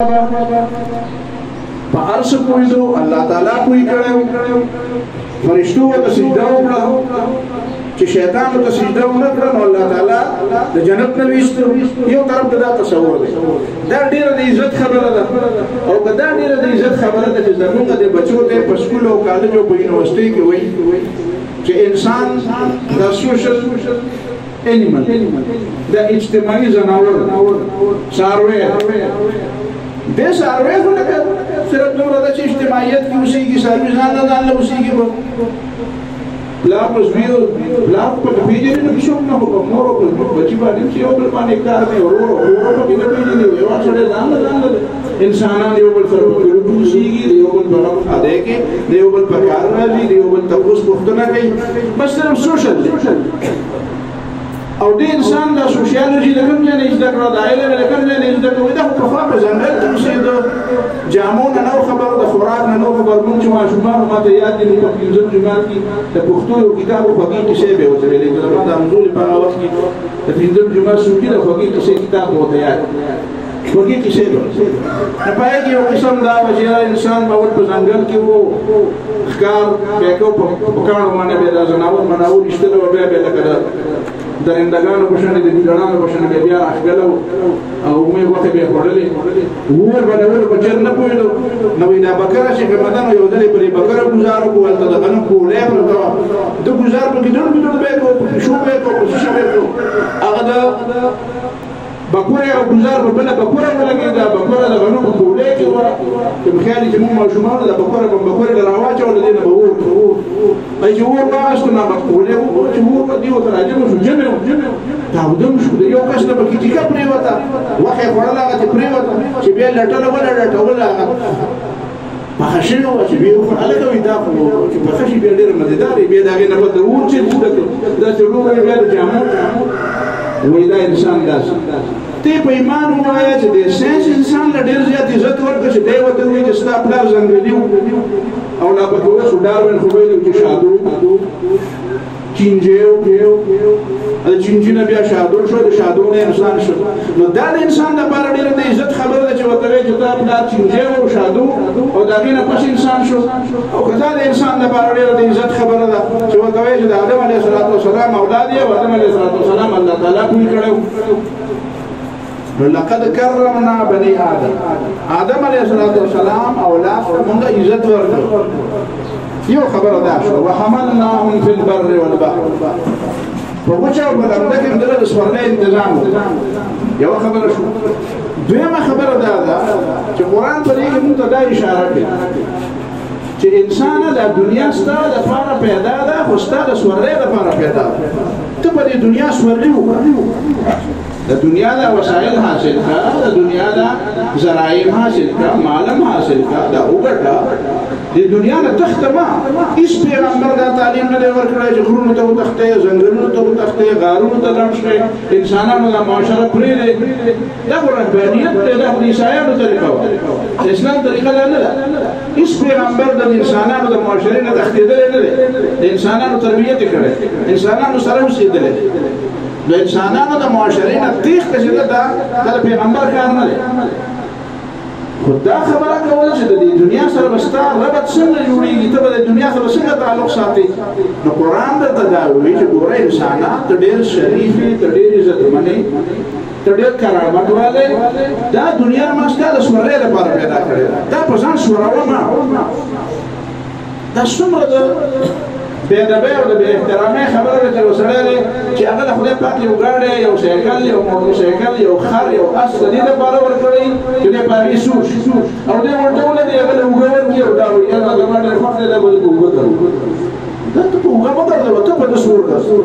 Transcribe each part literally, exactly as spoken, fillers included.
عرص پوئی دو اللہ تعالیٰ پوئی کرے فرشتو و تسجدہ اکڑا چی شیطان و تسجدہ اکڑا اللہ تعالیٰ دا جنت نویستو یو طرف دا تصور دے دا دیر دا عزت خبر دا او دا دیر دا عزت خبر دا چی زمونگا دے بچو دے پسکول و کالج و یونیورسٹی کی وئی چی انسان دا سوشل اینیمل دا اجتماعی زناور ساروے دے ساروے کو لگا صرف دور دا چی اجتماعیت کی اسی کی ساروی زاندہ دانلہ اسی کی بلاک رسویو بلاک پر بیجنی نو کشوک نہ ہوگا مورو پر بچی بانی سی اوپر پانی کار میں اور اور اور پر بیجنی ہوئے وہاں چھڑے دانلہ دانلہ انسانان دیوبل فرق کرو سیگی دیوبل برام آدھے کے دیوبل پکار راجی دیوبل تپوس پختنا گئی بس صرف سوشل او دی انسان دا سوشیالوجی لکم جانے اجدہ کرو دا آئلے میں لکم جانے اجدہ کرو دا خفا پر زنگل تمسی دا جامون نو خبر دا خوراک نو خبر منچ معشومان ہما تا یاد دی نکم کنزم جمال کی دا پختوی و کتاب و فقیر کسے بے ہوتا ہے لیکن دا مزول پاہا وقت کی دا کنزم جمال سوکی دا فقیر کسے کتاب ہوتا ہے یاد فقیر کسے بے نپائے کی وہ قسم دا وجیرہ انسان باول پر زنگل کی وہ اخکار پیکو پکار مانے بے دا زناور مناور اشتر و بے بے لکر درندگانو بشنه د بیلانو بشنه به بیا اخګلو او مې وخت به خورلې ور باندې بچر نه پویلو نو دا بکره چې کمدان یو دلې پرې بکره گزارو کول ته دغه نو کولې پر دا د گزار په کې ډېر ډېر به کو شو به کو شو به کو هغه دا بکره او گزار په بل بکره ولګي دا بکره دغه نو کولې کې ورا چې مخالي چې مو ماشومان دا بکره په بکره راواچو ولې نه به ور ای چې ور واسطه نه بکولې او چې ور دی او راځي نو جمع داودم شو د یو کس نه بکی ټیکا پرې وتا وخه خړل هغه چې پرې وتا چې بیا لټل ولا لټول هغه په شنو چې بیا خو هغه وی دا خو چې په خشي بیا ډېر مزیدار بیا دا نه بده ور چې دا چې ورو بیا د جامو وی دا انسان داس ته په ایمان وایا چې د سنس انسان له ډېر زیات عزت ورکړي چې دی وته وی چې ستا پلار ځنګلیو او لا په کومه سوداروین خو ویل چې شادو چینجیو ا چینجینا بیا شادو شو د شادو نه انسان شو نو دا د انسان د بار ډېر د عزت خبره ده چې وته چې دا پلار چینجیو شادو او دا غینه پس انسان شو او کدا د انسان د بار ډېر د عزت خبره ده چې وته چې د آدم علیه السلام اولاد یې او آدم علیه السلام الله تعالی کوي کړو لقد کرمنا بنی آدم آدم علیہ السلام اولاد منگا عزت ورکو یو خبر دا شو وحملناهم فی البر والبحر فوچاو بلندکم دلد سورنے انتظام یو خبر شو دویمه خبر دا دا چه قرآن پر ایک منتا دا اشاره کرد چه انسان دا دنیا ستا دا پارا پیدا دا خستا دا سورنے دا پارا پیدا تو پر دی دنیا سورنے ہو دا دنیا دا وسائل حاصل کا دا دنیا دا ذرائع حاصل کا معلوم حاصل کا دا اوگٹا دی دنیا نا تختما اس پیغمبر دا تعلیم ندے ورکڑا ہے جغرون تا تختے زنگرون تا تختے غارون تا لمشتے انسانانو دا معاشرہ پری دے دا رہبانیت دے دا عیسائیانو طریقہ ہوا اسلام طریقہ دا ندا اس پیغمبر دا انسانانو دا معاشرہ نا تختے دلے ندے انسانانو تربیت کرے انسانانو سرم سی دلے دو انسانانو دا معاشرین تیخ کسی دا دا پیغمبر کار نلے خود دا خبرہ کولا چی دا دی دنیا سر بستا ربط سن جوڑی گی تبا دا دنیا سر سنگا تعلق ساتی نو قرآن دا تداوی چی گورا انسانات تا دیر شریفی تا دیر عزت منی تا دیر کرامت والے دا دنیا ماستا دا سورے دا پارا پیدا کرے دا پسان سورا ما دا سمر دا بے دبے اور بے احترامے خبر ہے کہ وسڑے نے کہ اگر خدا پاک یو گاڑے یو سائیکل یو موٹر سائیکل یو خر یو اس دې د بار ور کړی چې په ایسو او دې ورته ولې اگر وګور کې او دا وي هغه د باندې خپل د بل وګور دا ته وګور بدل ته په سور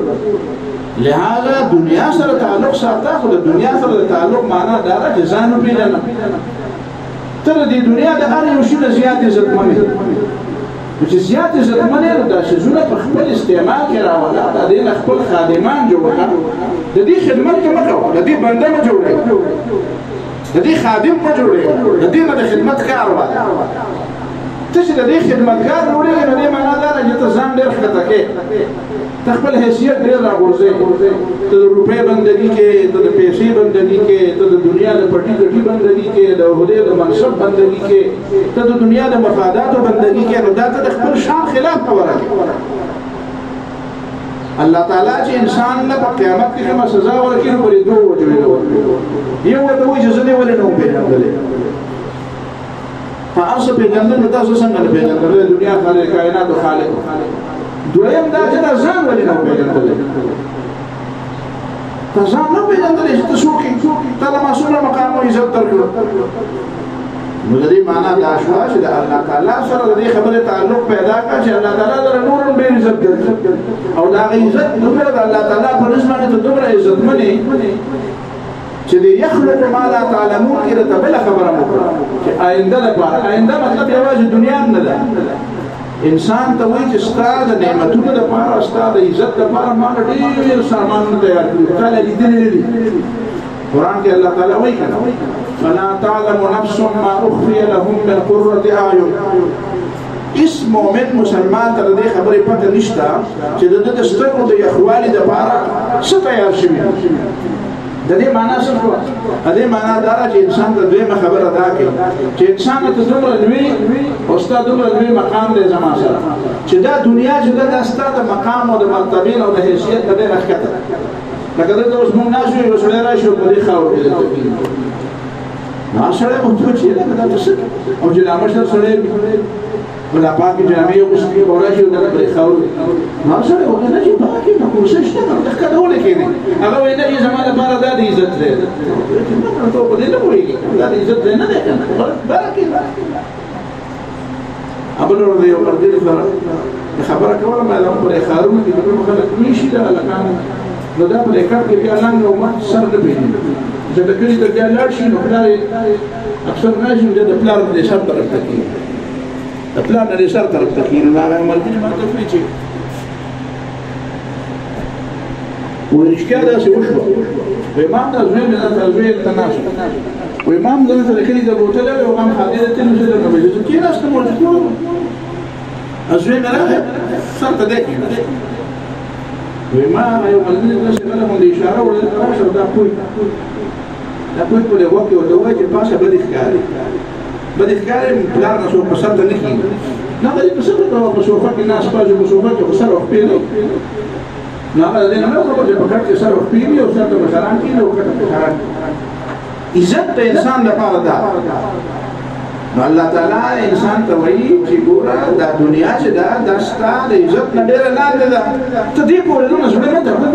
کا لہذا دنیا سره تعلق ساته خو د دنیا سره تعلق معنا دا ده چې ځان پیژنه تر دې دنیا د هر یو شي زیات عزت منه چې زیات عزت منه دا شزونه په خپل استعمال کې راوړل دا د خپل خادمان جوړ کړه د دې خدمت کې مکو د دې بنده نه جوړه د دې خادم نه جوړه د دې نه د خدمت کار وایي ته چې د دې خدمتګار جوړېږي نو دې معنا دا ده چې ته ځان ډېر ښکته کې ته خپل حیثیت ډېر راغورځوې ته د روپۍ بندګي کې ته د پیسې بندګي کې ته د دنیا د پټي ګټي بندګي کې د عهدې د منصب بندګي کې ته د دنیا د مفاداتو بندګي کې نو دا ته د خپل شان خلاف خبره کوي الله تعالی چې انسان له قیامت کې کومه سزا ورکړي نو پرې دوه وجوهونه ورکړي یو ورته وایي چې زه دې ولې نه وم پېژندلی په هر څه پېژندل نو تاسو څنګه نه پېژندلی د دنیا خالق کائناتو خالق دویم دا چې دا ځان ولې نه وم پېژندلی ته ځان نه پېژندلی چې ته څوک یې تا له ما څومره مقام او عزت درکړو نو د دې معنا دا شوه چې د الله تعالی سره د دې خبرې تعلق پیدا کړه چې الله تعالی در نور ډېر عزت ګرځي او دا عزت دومره د الله تعالی په رزق باندې ته دومره عزتمنې چې د یخلق ما لا تعلمون کې ته بل خبره وکړه چې آینده لپاره آینده مطلب یوازې دنیا نه ده انسان ته وایي چې ستا د نعمتونو لپاره ستا د عزت لپاره ما ډېر سامانونه تیار کړي تا لیدلي نه دي قرآن کې الله تعالی وایي کنه فلا تعلم نفس ما اخفي لهم من قرة اعين اس مومن مسلمان ته دې خبرې پته نشته چې د دې سترګو د یخوالي لپاره څه تیار شوي د دې معنا څه شو د دې معنا دا چې انسان ته دویمه خبره دا کوي چې انسان ته دومره لوی او ستا دومره لوی مقام دی زما سره چې دا دنیا چې دا ستا د مقام او د مرتبې او د حیثیت د ډېره ښکته لکه دلته اوس موږ ناست یو سړی راشي په دې خاورو کې دلته کېږي هر سړی به ورته چې دا ته څه او چې لا مشر سړی ولا پاکې جامې اغوستې به راشي او دلته پرې خاورو هر سړی ورته نه چې پاکې نه خو څه شته نو ښکته ولې کېدی هغه وایي نه چې زما لپاره دا د عزت دی ته په دې نه پوهېږي دا د عزت دی نه دی که نه برکې ابل ورته یو ملګري سره خبره کوله ما دا پرې ښارونو کې دومره خلک میشي د هلکانو نو دا په دې کار کې بیا لنګ او مخ سر نه پېژني چې د کلي ته بیا لاړ شي نو پلار یې اکثر راشي نو د پلار د سر طرف ته کېږي د پلار نه د سر طرف ته کېږي نو هغه ملګري ما ته وایي چې وایي رښتیا داسې وشوه وایي ما همدا زوی مې دلته زوی ته ناست وایي ما هم دلته د کلي ته بوتلی وی او ما هم خادي ته تللو زه درنه وایي زه کېناستم ورته زوی مې راغی سر ته دی کېناست وی ما یو ملګري داسې غله باندې اشاره وړه راشه دا پوی دا پوی په لږ وخت کې ورته ووایي چې پاسه بدې ښکاري بدې ښکاري پلار نه څوک په سر ته نه کېږي نه هغه په سر ته په صوفه کې ناست پاس په صوفه کې خو سر وخپې نه نو هغه د دې نه مې وکړل چې په کټ کې سر وخپې وي او سر ته مشران کېږي او کټ مشران عزت د انسان لپاره ده نو الله تعالی انسان ته وایي چې ګوره دا دنیا چې ده دا ستا د عزت نه ډېره لاندې ده ته دې پورې دونه زړه مه تړه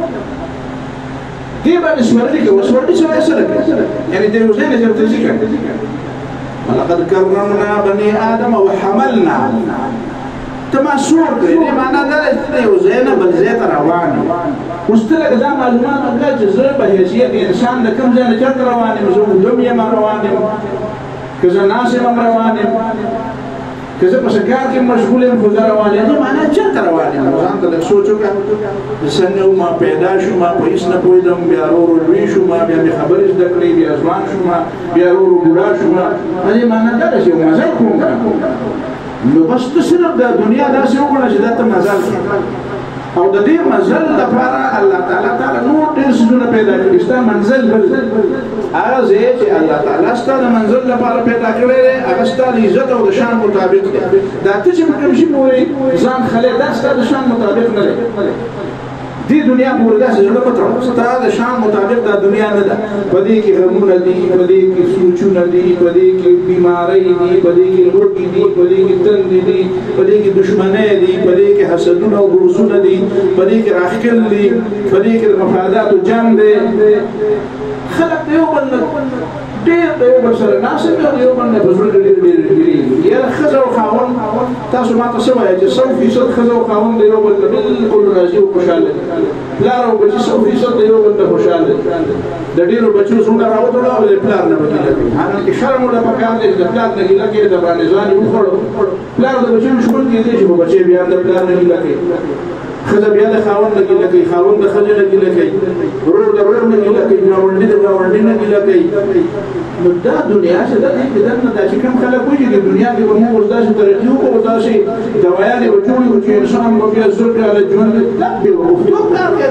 دې باندې سورلي کوه سورلي سره یې سره کوي یعنې د یو ځای نه چېرته ځي که ولقد کرمنا بني آدم وحملنا ته ما سور کړې دې معنا دا ده چې د یو ځای نه بل ځای ته روان یې اوس ته لکه دا معلومات وکړه چې زه په حیثیت انسان د کوم ځای نه چېرته روان یم زه اوږدم یم روان یم که زه ناست یم روان یم که زه په څه کار کې مشغول یم خو زه روان یم معنا چېرته روان یم ځان ته لږ سوچ وکړه څنګه وم پیدا شوم په هېڅ نه پوهېدم بیا ورو ورو لوی شوم بیا مې خبرې زده کړې بیا ځوان شوم بیا ورو ورو بوډا شوم دې معنا دا ده چې یو مزل کوم نو بس ته صرف د دنیا داسې وګڼه چې دا ته مزل او د دې مزل لپاره الله تعالی تعالی نور ډېر څیزونه پیدا کړي ستا منزل بل هغه ځای چې الله تعالی ستا د منزل لپاره پیدا کړی دی هغه ستا د عزت او د شان مطابق دی دا ته چې په کوم شي پورې ځان خلی دا ستا د شان مطابق نه دی دې دنیا پورې داسې زړه مه تړه ستا د شان مطابق دا دنیا نه ده په دې کې غمونه دي په دې کې سوچونه دي په دې کې بیمارۍ دي په دې کې لوږې دي په دې کې تندې دي په دې کې دشمنۍ دي په دې کې حسدونه او بغضونه دي په دې کې راښکل دي په دې کې د مفاداتو جنګ دی خلک د یو بل ډېر د یو بل سره ناست وي او د یو بل نه په زړه کې ډېر ډېر ډېرېږي یاره ښځه او خاوند تاسو ما ته څه وایئ چې سل فیصد ښځه او خاوند د یو بل نه بلکل راضي او خوشحاله دي پلار او بچي سل فیصد د یو بل نه خوشحاله دي د ډېرو بچو زړونه راوتړه او د پلار نه به ګیله کوي حالانکې شرم ورته پکار دی چې د پلار نه ګیله کوي د باندې ځان یې وخوړو پلار د بچو ژوند کېدی شي خو بچی بیا د پلار نه ګیله کوي ښځه بیا د خاوند نه ګیله کوي خاوند د ښځې نه ګیله کوي ورور ورور د ورور نه ګیله کوي ګاونډي د ګاونډي نه ګیله کوي نو دا دنیا چې دا دې دنه دا چې کوم خلک وایي د دنیا کې به موږ داسې طریقې وکړو داسې دوايانې به جوړې وکړو چې انسان به بیا زر کاله ژوند دا بېوقوفتوب کار کوي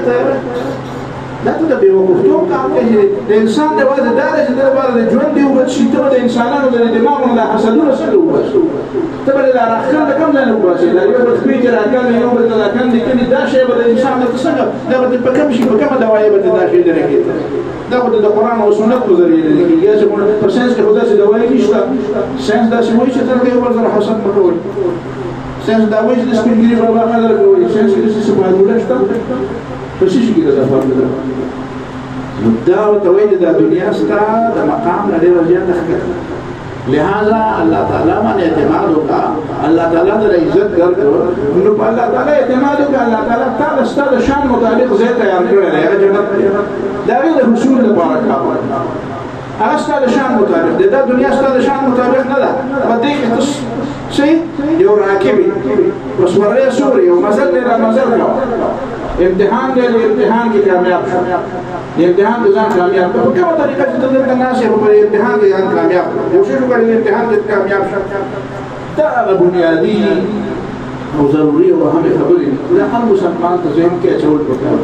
دا ته د بېوقوفتوب کار کوي د انسان د وجه دا ده چې د لپاره د ژوند دی وبچي ته د انسانانو د دماغونو د حسدونه څنګه وباسو ته به د راښکل د کوم ځای نه وباسې دا یو بل سپي چې راکاږي یو بل ته راکاندي کوي دا شی به د انسان د څنګه دا به په کوم شي په کومه دوایي به دا شی لري کېږي دا به د قرآن او سنت په ذریعه لري کېږي چې په ساينس کې خو داسې دوایي نشته ساينس داسې وایي چې څنګه یو بل سره حسد مه کوئ ساينس دا وایي چې د سپین ږیري بابا خبره کوي ساينس کې داسې صفاتونه شته په څه شي کې دا فرق ده نو دا ورته وایي دا دنیا ستا د مقام نه ډېره زیاته ښکته لہذا اللہ تعالیٰ من اعتماد ہوگا اللہ تعالیٰ در عزت کر کر نو پا اللہ تعالیٰ اعتماد ہوگا اللہ تعالیٰ تا دستا دا شان مطابق زی تیار کرے رہے گا جنت داوی دا حصول دا بارک کابا اگستا دا شان مطابق دا دنیا ستا دا شان مطابق ندا با دیکھ تس سی یو راکبی وسوری سوری و مزل لیرا مزل کا امتحان دے لئے امتحان کی کامیاب شو امتحان کے ځان کامیاب کړو په کومه طریقه چې د ناس په امتحان کې ځان کامیاب کوشش وکړي امتحان کې کامیاب شي دا بنیادی او ضروري او اهم خبرې دا هر مسلمان ته ذهن کې اچول پکار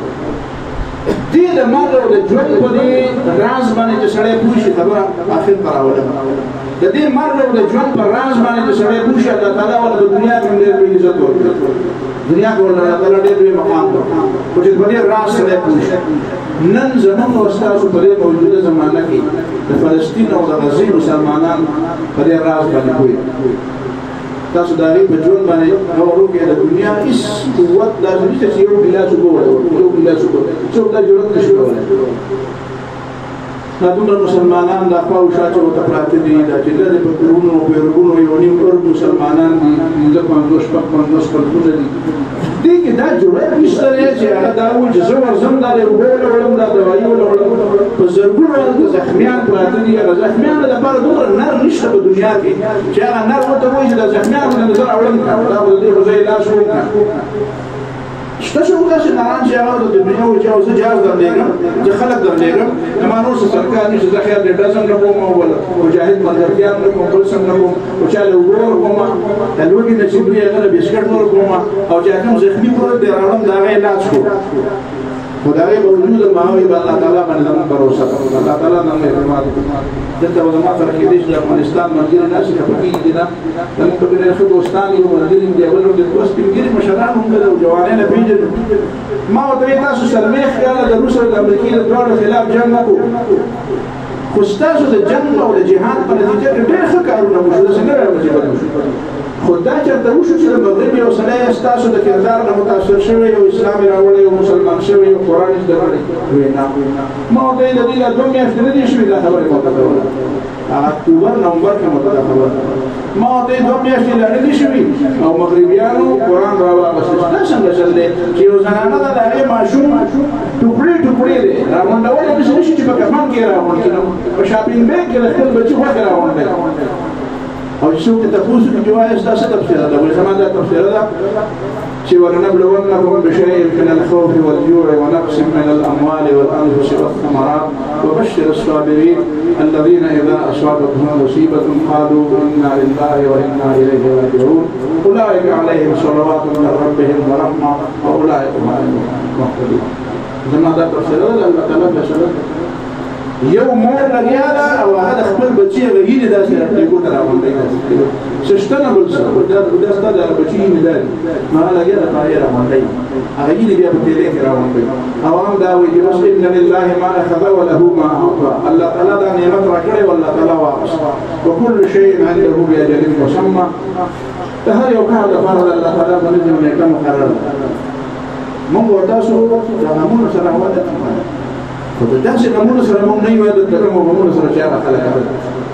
دي د مرګ او د ژوند په دې راز باندې چې سړی پوښي خبره اخر تراوله د دې مرګ او د ژوند په راز باندې چې سړی پوښي الله تعالی ول د دنیا کې ډېر عزت ورکړي دنیا کې ول الله تعالی ډېر مقام ورکړي او چې په دې راز سړی پوښي نن زمون او استاسو په دې موجوده زمانہ کې د فلسطین او د غزې مسلمانان په دې راز باندې کوي تاسو دا غي په ژوند باندې اورو کې د دنیا هیڅ قوت لازم نشته چې یو بلا څه کوو یو بلا څه کوو څوک دا جوړ نه شي کولای دا دومره مسلمانان د خپل شاته او تپراته دي دا چې د په کورونو او پیرونو یو نیم کور مسلمانان دي د پنځوس پنځوس کلونه دي دي کې دا جوړه نشته چې هغه دا و چې زو ورزم دا له وګړو ولوم دا دوایي ولوم په زرګونو د زخمیان پراته دي هغه زخمیان د لپاره دومره نر نشته په دنیا کې چې هغه نر وته وایي چې د زخمیان د نظر اولم دا د دې ځای لاس وکړه شته شو داسې ناران چې هغه د دنیا و چې اوسه جاز درلېږم چې خلک درلېږم زما نور څه سرکار نشته زه خیر ډېډه څنګه کوم ولا مجاهد ملګرتیا نه کوم بل څنګه کوم او چا له ورور کوم د لوګي نه چې بیا هغه بسکټ نور کوم او چې کوم زخمي پروت دی راوړم دا غي علاج کو خدای به وجود ماوي به الله تعالی باندې موږ باور ساتو الله تعالی نن اعتماد دلته علماء سره کې د افغانستان مرګ نه شي په کې دي نه نن په دې خو دوستان یو مرګ دی ولر د دوست پیګری مشران هم د جوانانه پیژن ما ته تاسو سلمي خیال د روس او د امریکا د دوه خلاف جنگ وکړو خو تاسو د جنگ او د جهاد په نتیجه کې ډېر ښه کارونه وشو څنګه راوځي خدا چرته وشو چې د مغرب یو سړی ستاسو د کردار نه متاثر شوی او اسلام راوړی او مسلمان شوی او قرآن یې زده کړی وینا ما ورته د دې له دوه میاشتې نه دي شوي دا خبرې ما ته کوله هغه اکتوبر نومبر کې ما ته دا خبره ما ورته دوه میاشتې لا نه دي شوي او مغربیانو قرآن راواغستی دا څنګه چل دی چې یو زنانه ده د هغې ماشوم ټوکړې ټوکړې دی راغونډولی داسې نه شي چې په کفن کې یې راغونډ کړي په شاپینګ بیګ کې د خپل بچي غوښې راغونډوي او چې څوک ته تاسو کې جوایز دا څه تفسیر ده ولې زما دا تفسیر ده چې ولنبلونکم بشیء من الخوف والجوع ونقص من الاموال والانفس والثمرات وبشر الصابرين الذين اذا اصابتهم مصيبه قالوا انا لله وانا اليه راجعون اولئك عليهم صلوات من ربهم ورحمه واولئك هم المهتدون زما دا تفسیر ده الله تعالی بشرت یو مور لګیا ده او هغه د خپل بچي غږیږي داسې راپلیګو ته راغونډوي څه شته نه بل څه دا ستا د بچي نه دی نو هغه لګیا ده په هغې راغونډوي هغه یې بیا په تیلې کې راغونډوي عوام دا وایي چې بس ان لله ما اخذ وله ما اعطى الله تعالی دا نعمت راکړی او الله تعالی واخیست وکل شیء عنده باجل مسمى د هر یو کار لپاره د الله تعالی په نظم نیټه مقرره ده موږ ورتاسو د نمونه سره عادت خو د داسې نمونه سره موږ نه یو عادت د کومو نمونه سره چې هغه خلک عادت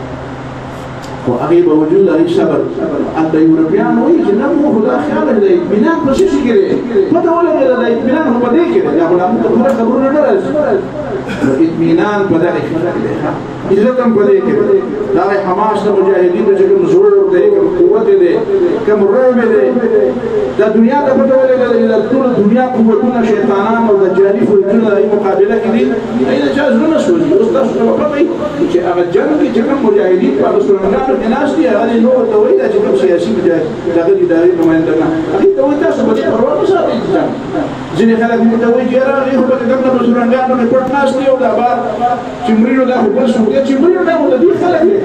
خو هغې باوجود هغې صبر هلته یورپیان وایي چې نه موږ خو دا خیال دی د اطمینان په څه شي کې دی پته ولګېده د اطمینان خو په دې کې دی دا خو موږ ته پوره خبرونه نه راځي اطمینان په دغې کې دی عزت هم په دې کې دی دا حماس د مجاهدینو چې کوم زور دی کوم قوت دی کوم روم دی دا دنیا ته پته ولګېده چې ټول دنیا قوتونه شیطانان او دجالي فوجونه د مقابله کې دي ای د چا زړونه سوځي اوس تاسو ته پته وي چې هغه جنګ کې چې کوم مجاهدین په سورنګانو کې ناست دي هغه نو ته وایي چې کوم سیاسي مجاهد دغه اداري نمائندګان هغه ته وایي تاسو به پروا نه ساتئ ځینې خلک موږ ته وایي چې هغه خو به کوم په سورنګانو کې پټ ناست دي او دا بار چې مرینو دا خو بل څه دي چې مرینو دا د دې خلک دي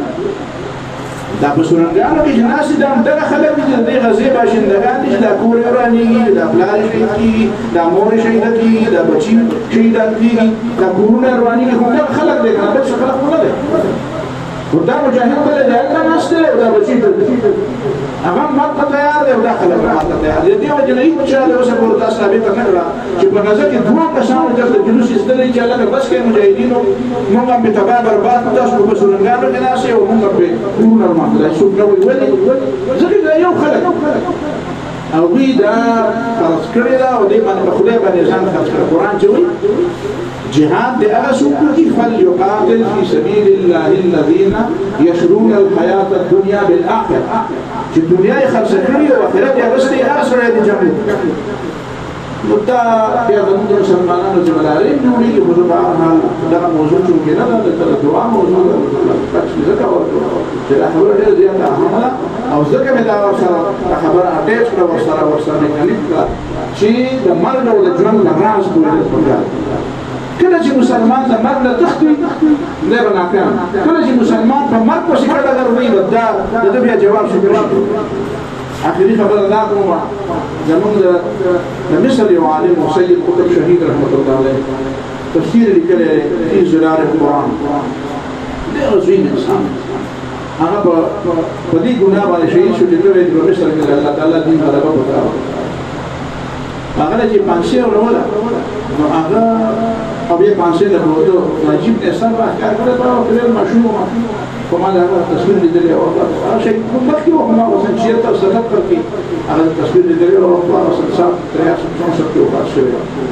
دا په سورنګانو کې جناسي دا دغه خلک دي د غزې باشندګان دي چې دا کور ورانېږي دا پلار شهید کېږي دا مور شهید کېږي دا بچي شهیدان کېږي دا کورونه روانېږي خو دغه خلک دی که نه بل څه خلک خو نه دی خو دا مجاهد بله دی هلته ناست دی او دا بچي هغه مرګ ته تیار دی او دا خلک مرګ ته تیار دی د دې وجې نه هېڅ چا د اوسه پورې دا ثابته نه کړه چې په غزه کې دوه کسانو دلته جلوس ایستلی چې هلکه بس کوي مجاهدینو موږ هم بې تباه برباد کړو تاسو په سورنګانو کې ناست یې او موږ هم پرې کورونه ورماتلی څوک نه وایي ولې ځکه دا یو خلک هغوی دا فرض کړې ده او دې باندې په خدای باندې ځان خرڅ کړه قرآن چې وایي جهاد د هغه څوک دي فليقاتل في سبيل الله الذين يشرون الحياة الدنيا بالآخرة چې دنیا یې خرڅه کړې او آخرت یې اخیستی هغه سړی دی جنګ نو دا بیا زموږ د مسلمانانو ذمهداري جوړېږي خو زه به هر حال دغه موضوع چونکې نه ده دلته د دعا موضوع ده ځکه چې دا خبره ډېره زیاته اهمه ده او ځکه مې دا ورسره دا خبره اټیچ کړه ورسره ورسره مې کنیکټ کړه چې د مرګ او د ژوند نه راز پوهېدل پکار کله چې مسلمان د مرګ نه تښتي دی به ناکام کله چې مسلمان په مرګ پسې کډه ګرځوي نو دا د ده بیا جواب شي آخري خبره دا کومه زموږ د مصر یو عالم سید قطب شهید رحمت الله علیه تفسیر لیکلی فی ظلال القرآن ډېر عظیم انسان هغه په دې ګناه باندې شهید شو چې ته وایې په مصر کې د الله تعالی دین غلبه وکړه هغه چې پانسۍ وروله نو هغه او بیا پانسۍ له بوتو نجیب نثار به احکار کړی به او ډېر مشهور و خو ما د هغه تصویر لیدلی او هغه شی مخکې و خو ما اوس چېرته ستتر کې هغه تصویر لیدلی او هغه سات تریاس چونسټ کې وفات شوی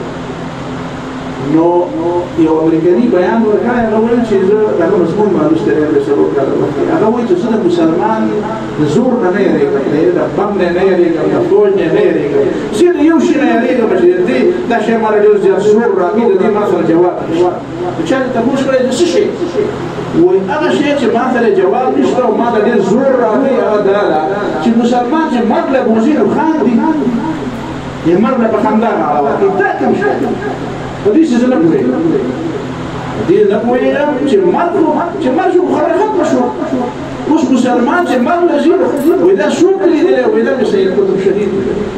نو یو امریکایي بیان ورکړی هغه ویل چې زه دغه مضمون ما لوستی دی د څلور کاله مخکې هغه وایي چې زه د مسلمان د زور نه نه یېرېږم د بم نه نه یېرېږم د فوج نه نه یېرېږم زه د یو شي نه یېرېږم چې د دې دا شی ماته ډېر زیات زور راکوي د دې ما سره جواب نشته چا دې تپوس کړی د څه شی وایي هغه شی چې ما سره جواب نشته او ما ته ډېر زور راکوي هغه دا ده چې مسلمان چې مرګ له بوځي نو خاندي یې مرګ له په خندا راوړي دا کوم شی په دې څه نه پوهېږم دې نه پوهېږم چې مرګ چې مرګ شو خبره ختمه شوه اوس مسلمان چې مرګ له ځي وایي دا څوک لیدلی وایي دا مې سید قطب شهید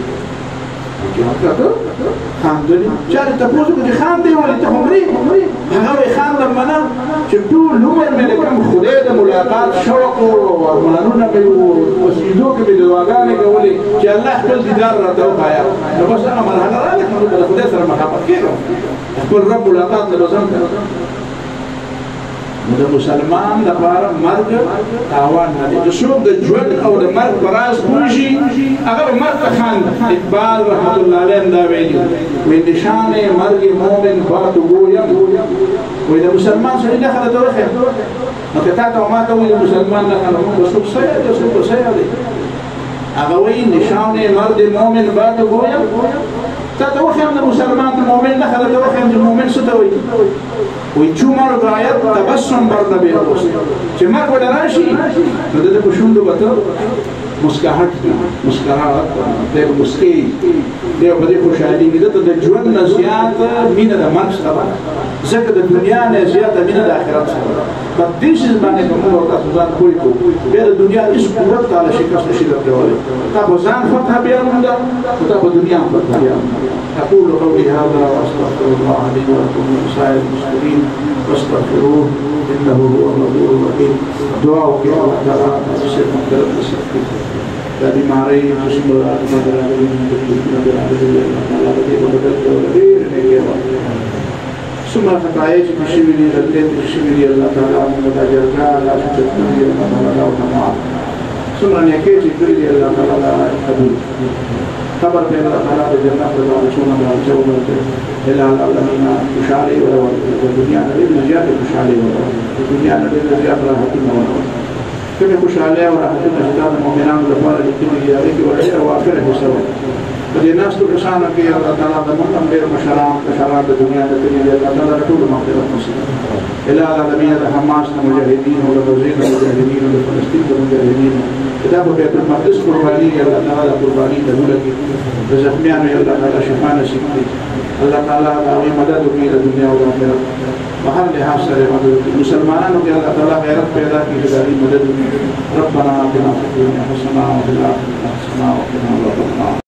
خاندلی چا دې تپوس وکړو چې خاندې ولې ته خو مرې هغه وایي خاندم به نه چې ټول عمر مې د کوم خدای د ملاقات شوق و ارمانونه مې و په سجدو کې مې دعاګانې کولې چې الله خپل دیدار راته وښایه نو بس هغه مرحله راغله نو د خدای سره مخامخ کېږم خپل رب ملاقات ته به ځم نو د مسلمان لپاره مرګ تاوان نه دی د څوک د ژوند او د مرګ په راز پوه شي هغه به مرګ ته خاندي اقبال رحمت الله علیه هم دا ویلي وایي نشان مرګ مؤمن باتو ګویم وایي د مسلمان سړي نښه درته وښیم نو که تا ته او ما ته وایي د مسلمان نښه نو موږ به څوک څه یاد څوک به څه یادوي هغه وایي نشان مرګ مؤمن باتو ګویم تا ته وښیم د مسلمان د مؤمن نښه درته وښیم چې مؤمن څه ته وایي وی چو مرگ آید تبسم بر لبی اوست چه مرگ ولی راشی نو ده ده پشوندو بطر مسکاحت دی مسکاحت ده مسکی ده بده خوشحالی ده ده ده جون نزیاد مینه ده مرگ سبا ذکر ده دنیا نزیاد مینه ده آخرت سبا بس دیش از بانی کمون ورطا سوزان کوئی کو بیر دنیا اس قرد تالا شکست نشیدت دوالي تا بزان فتح بیارون ده و تا بدنیا فتح بیارون أقول قولي هذا وأستغفر الله لي ولكم ولسائر المسلمين واستغفروه إنه هو الغفور الرحيم دعاءك يا الله تعالى تفسير مقدرة السفر لا بمعري قسم الله مدر عليهم بالجنة بالعبد الله تعالى بديه وبدلت ولديه لنكيه ثم فتعيش بشبري لديت بشبري الله تعالى من متجرقاء لا تتكلم الله تعالى ونمعه سمرا نیکی چی کری اللہ تعالیٰ قبول خبر پہ اللہ تعالیٰ جنت اللہ چونا اللہ چونا اللہ العالمین خوشحالی والا دنیا نبی نجات خوشحالی والا دنیا نبی نجات راحتی والا کمی خوشحالی اور راحتی نجات مومنان لفار لکھنی گیا لیکن وعیر وافر حساب فدي الناس تقصانا كي الله تعالى دمون أمبير مشارام كشارات الدنيا تتني الله تعالى رسول مغفرة نصيب إلى العالمين حماس المجاهدين والغزين المجاهدين والفلسطين المجاهدين كتاب بيت المقدس قرباني الله تعالى قرباني دولك رزقميان الله تعالى شفانا سكتي الله تعالى دعوي مدد في الدنيا والآخرة محل لحاظ سر مدد مسلمانان کے اللہ تعالیٰ غیرت پیدا کی جداری مدد ربنا آتنا في الدنيا حسنة وفي الآخرة حسنة وقنا عذاب النار